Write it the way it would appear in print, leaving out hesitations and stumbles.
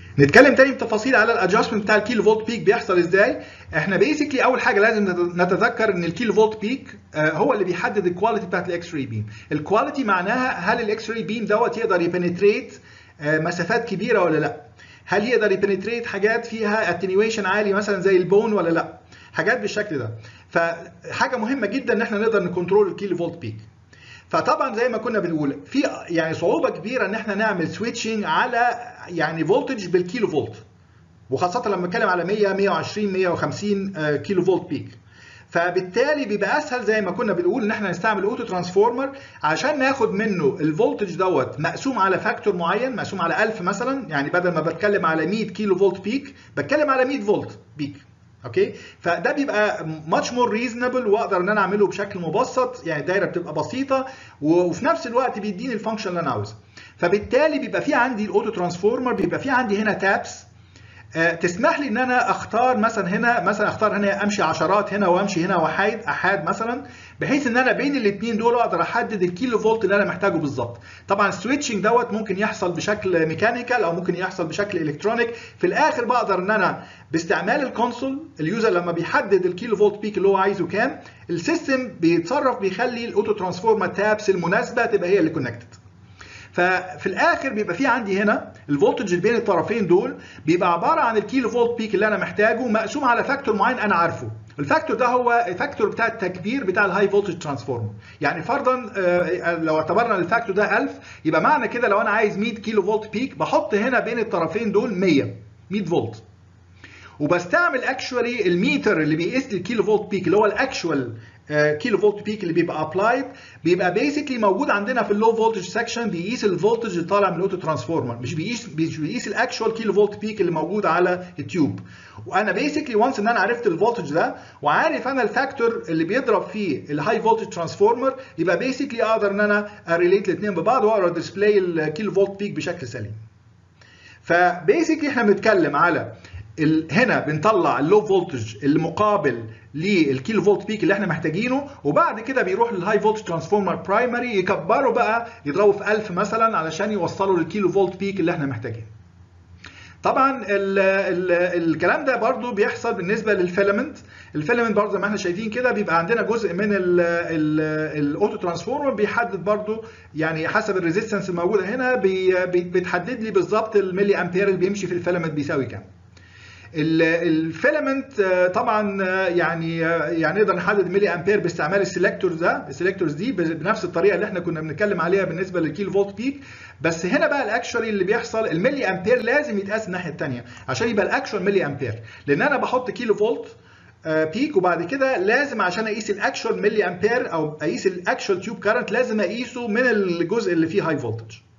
نتكلم تاني بتفاصيل على الادجستمنت بتاع الكيلو فولت بيك بيحصل ازاي. احنا بيسكلي اول حاجه لازم نتذكر ان الكيلو فولت بيك هو اللي بيحدد الكواليتي بتاعت الاكس راي بيم. الكواليتي معناها هل الاكس راي بيم دوت يقدر يبنتريت مسافات كبيره ولا لا، هل يقدر يبنتريت حاجات فيها اتنيويشن عالي مثلا زي البون ولا لا، حاجات بالشكل ده. فحاجه مهمه جدا ان احنا نقدر نكنترول الكيلو فولت بيك. فطبعا زي ما كنا بنقول في يعني صعوبه كبيره ان احنا نعمل سويتشنج على يعني فولتج بالكيلو فولت، وخاصه لما نتكلم على 100 120 150 كيلو فولت بيك. فبالتالي بيبقى اسهل زي ما كنا بنقول ان احنا نستعمل اوتو ترانسفورمر عشان ناخد منه الفولتج دوت مقسوم على فاكتور معين، مقسوم على 1000 مثلا. يعني بدل ما بتكلم على 100 كيلو فولت بيك بتكلم على 100 فولت بيك. اوكي، فده بيبقى ماتش مور ريزونبل واقدر ان انا اعمله بشكل مبسط، يعني الدايره بتبقى بسيطه وفي نفس الوقت بيديني الفانكشن اللي انا عاوزها. فبالتالي بيبقى في عندي الاوتو ترانسفورمر، بيبقى في عندي هنا تابس تسمح لي ان انا اختار مثلا هنا، اختار هنا امشي عشرات هنا وامشي هنا احاد مثلا، بحيث ان انا بين الاثنين دول اقدر احدد الكيلو فولت اللي انا محتاجه بالظبط. طبعا السويتشنج دوت ممكن يحصل بشكل ميكانيكال او ممكن يحصل بشكل الكترونيك. في الاخر بقدر ان انا باستعمال الكونسول، اليوزر لما بيحدد الكيلو فولت بيك اللي هو عايزه كام، السيستم بيتصرف بيخلي الاوتو ترانسفورمر تابس المناسبه تبقى هي اللي كونكتد. ففي الاخر بيبقى في عندي هنا الفولتج اللي بين الطرفين دول بيبقى عباره عن الكيلو فولت بيك اللي انا محتاجه مقسوم على فاكتور معين انا عارفه. الفاكتور ده هو الفاكتور بتاع التكبير بتاع الهاي فولتج ترانسفورمر. يعني فرضا لو اعتبرنا الفاكتور ده 1000، يبقى معنى كده لو انا عايز 100 كيلو فولت بيك بحط هنا بين الطرفين دول 100 فولت، وبستعمل اكشوالي الميتر اللي بيقيس لي الكيلو فولت بيك اللي هو الاكشوال كيلو فولت بيك اللي بيبقى ابلايد، بيبقى بيسكلي موجود عندنا في اللو فولتج سكشن، بيقيس الفولتج اللي طالع من الاوتو ترانسفورمر، مش بيقيس الاكشوال كيلو فولت بيك اللي موجود على التيوب. وانا بيسكلي وانس ان انا عرفت الفولتج ده وعارف انا الفاكتور اللي بيضرب فيه الهاي فولتج ترانسفورمر، يبقى بيسكلي اقدر ان انا اريليت الاثنين ببعض واقدر ديسبلاي الكيلو فولت بيك بشكل سليم. فبيسكلي احنا بنتكلم على هنا بنطلع اللو فولتج المقابل للكيلو فولت بيك اللي احنا محتاجينه، وبعد كده بيروح للهاي فولتج ترانسفورمر برايمري يكبره بقى يضربه في 1000 مثلا علشان يوصله للكيلو فولت بيك اللي احنا محتاجينه. طبعا الكلام ده برضو بيحصل بالنسبه للفيلامنت. الفيلامنت برضو زي ما احنا شايفين كده بيبقى عندنا جزء من الاوتو ترانسفورمر بيحدد برضو، يعني حسب الريزيستنس الموجوده هنا بتحدد لي بالظبط الملي امبير اللي بيمشي في الفيلامنت بيساوي كام. الفيلامنت طبعا يعني نقدر نحدد الملي امبير باستعمال السلكتورز دي بنفس الطريقه اللي احنا كنا بنتكلم عليها بالنسبه للكيلو فولت بيك. بس هنا بقى الاكشوالي اللي بيحصل الملي امبير لازم يتقاس الناحيه الثانيه عشان يبقى الاكشوال ملي امبير، لان انا بحط كيلو فولت بيك وبعد كده لازم عشان اقيس الاكشوال ملي امبير او اقيس الاكشوال تيوب كارنت لازم اقيسه من الجزء اللي فيه هاي فولتج.